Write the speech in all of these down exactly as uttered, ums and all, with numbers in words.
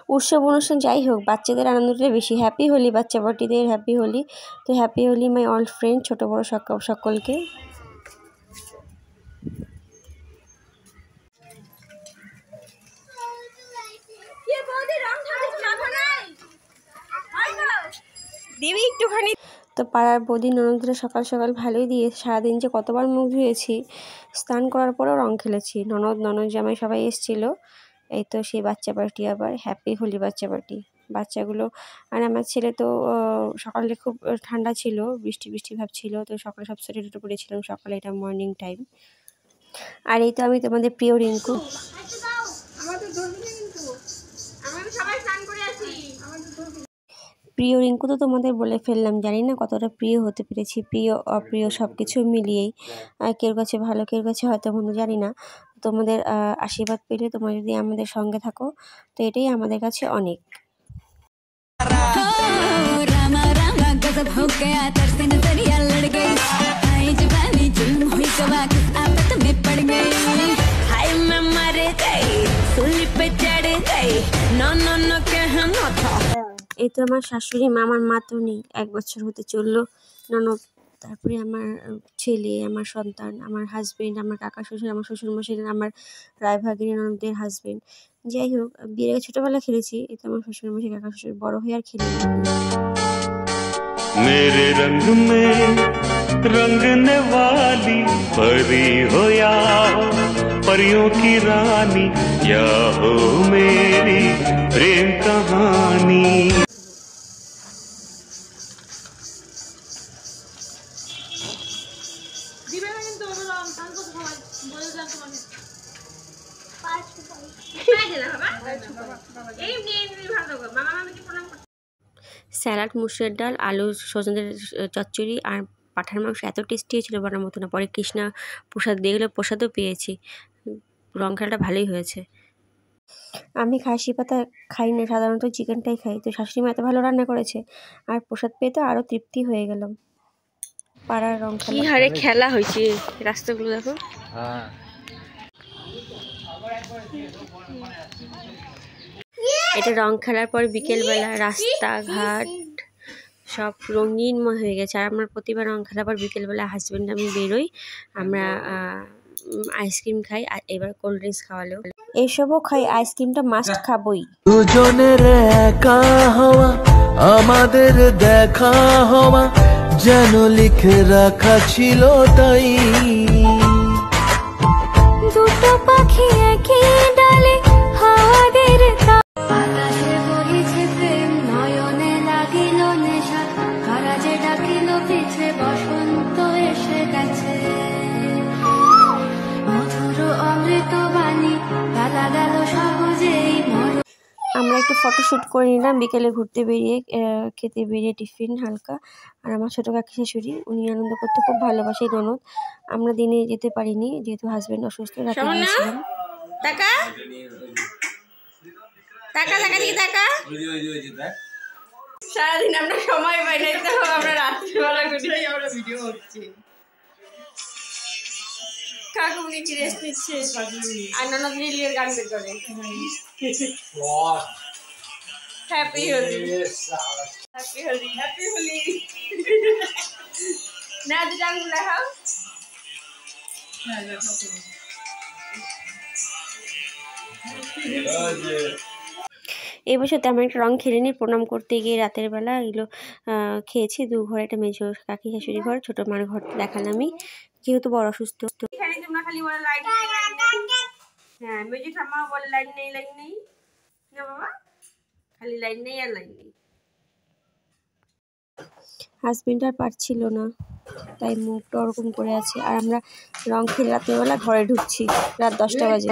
উৎসব অনুষ্ঠান যাই হোক, বাচ্চাদের আনন্দটা বেশি। হ্যাপি হোলি বাচ্চা পার্টিদের, হ্যাপি হোলি। তো happy Holi my all friend, ছোটো বড়ো সকলকে। দেবী একটুখানি। তো পাড়ার বৌদি ননদরা সকাল সকাল ভালোই দিয়ে, সারাদিন যে কতবার মুখ ধুয়েছি, স্নান করার পরেও রং খেলেছি। ননদ ননদ জামাই সবাই এসেছিলো। এই তো সেই বাচ্চা পার্টি, আবার হ্যাপি হোলি বাচ্চা পার্টি। বাচ্চাগুলো আর আমার ছেলে তো সকালে খুব ঠান্ডা ছিল, বৃষ্টি বৃষ্টি ভাব ছিল, তো সকালে সব সোয়েটার টোটো পরেছিলাম সকালে, এটা মর্নিং টাইম। আর এই তো আমি তোমাদের প্রিয় রিঙ্কু। প্রিয় রিঙ্কু তো তোমাদের বলে ফেললাম, জানি না কতটা প্রিয় হতে পেরেছি, প্রিয় অপ্রিয় সব কিছু মিলিয়েই। কেউ কাছে ভালো, কেউ কাছে হয়তো মন্দ, জানি না। তোমাদের আশীর্বাদ পেলে, তোমরা যদি আমাদের সঙ্গে থাকো, তো এটাই আমাদের কাছে অনেক। এই তো আমার শাশুড়ি মা, আমার মা তো নেই, এক বছর হতে চললো। ননদ, তারপরে আমার ছেলে, আমার সন্তান, আমার হাজবেন্ড, আমার কাকা শ্বশুর, আমার শ্বশুরমশাই, আমার রায়ভাগিনী ননদের হাজবেন্ড। যাই হোক, বিয়ের আগে ছোটবেলা খেলেছি, এই তো আমার শ্বশুরমশাই, কাকা শ্বশুর, বড় হয়ে আর খেলি। मेरे रंग में रंगने वाली परी हो या परियों की रानी, या हो मेरी प्रेम कहानी। স্যালাড, মুসুরের ডাল, আলু সজনের চচ্চড়ি আর পাঠার মাংস এত টেস্টি হয়েছিল বলার মতো না। পরে কৃষ্ণা প্রসাদ দিয়ে গেলে, প্রসাদও পেয়েছি। রং খেলাটা ভালোই হয়েছে। আমি খাসি পাতা খাই না, সাধারণত চিকেনটাই খাই। তো শাশুড়ি মা এত ভালো রান্না করেছে, আর প্রসাদ পেয়ে তো আরও তৃপ্তি হয়ে গেলাম। পাড়ার রং কি হারে খেলা হয়েছে, রাস্তাগুলো দেখো। এটা রং খেলার পর বিকেলবেলা রাস্তাঘাট সব রঙিনময় হয়ে গেছে। আর আমরা প্রতিবার রং খেলার পর বিকেলবেলা হাজব্যান্ড আমি বেরোই, আমরা আইসক্রিম খাই, আর এবার কোল্ড ড্রিঙ্কস খাওয়ালো। এসবও খাই, আইসক্রিমটা মাস্ট খাবই। দুজনের একা হওয়া, আমাদের দেখা হওয়া যেন লিখে রাখা ছিল তাই। দুটো পাখি একই ডালে, হাওয়াদের বাতাসে বহিছে প্রেম, নয়নে লাগিল নেশা, কারাজে ডাকিল পিছে, বসন্ত এসে গেছে। মধুর অমৃত বাণী গালা গেল সহজেই। আমরা একটু ফটোশ্যুট করে নিলাম বিকেলে ঘুরতে বেরিয়ে, খেতে বেরিয়ে টিফিন হালকা। আর আমার ছোটো কাকি শাশুড়ি, উনি আনন্দ করতে খুব ভালোবাসে, ননদ। আমরা দিনে যেতে পারিনি যেহেতু হাজব্যান্ড অসুস্থ, রাতে গিয়েছিলাম। টাকা টাকা টাকা দিয়ে টাকা, সারাদিন আমরা সময় পাই না, তো আমরা রাত্রিবেলা ঘুরেই আমরা ভিডিও করছি। কাকুমনি কি রেস্ট নিচ্ছে, আর ননদ লিলির গান বের করে। Happy Holi, happy Holi, happy Holi. না দুটো আঙুল দেখাও। এই বছর তেমন একটা রং খেলিনি, প্রণাম করতে গিয়ে রাতের বেলা এগুলো খেয়েছি। দু ঘরে, একটা মেজো কাকি শাশুড়ি ঘর, ছোটো মার ঘর দেখালামই, যেহেতু বড় অসুস্থ। হ্যাঁ, মেজি ঠাম্মা বলে লাইন নেই, লাইন নেই না বাবা, খালি লাইন নেই আর লাইন নেই। হাজবেন্ড আর পারছিল না, তাই মুখটা ওরকম করে আছে। আর আমরা রং খেলে রাত্রেবেলা ঘরে ঢুকছি, রাত দশটা বাজে।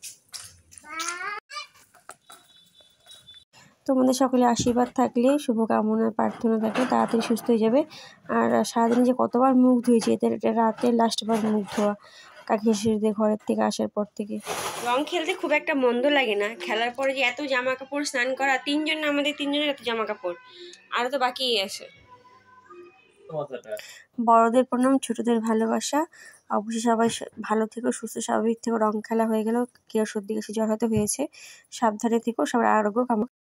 তোমাদের সকলে আশীর্বাদ থাকলে, শুভকামনা প্রার্থনা থাকলে তাড়াতাড়ি সুস্থ হয়ে যাবে। আর সারাদিন যে কতবার মুখ ধুয়েছি, এদের রাতের লাস্টবার মুখ ধোয়া কাকি শাশুড়িদের ঘরের থেকে আসার পর থেকে। রং খেলতে খুব একটা মন্দ লাগে না, খেলার পরে যে এত জামা কাপড় স্নান করা, তিনজন আমাদের তিনজনের এত জামা কাপড়, আরও তো বাকি আছে। বড়দের প্রণাম, ছোটদের ভালোবাসা। অবশ্যই সবাই ভালো থেকো, সুস্থ স্বাভাবিক থেকো। রং খেলা হয়ে গেল, কেউ সর্দি কাশি জ্বর হতে হয়েছে, সাবধানে থেকো, সবার আরোগ্য কামনা।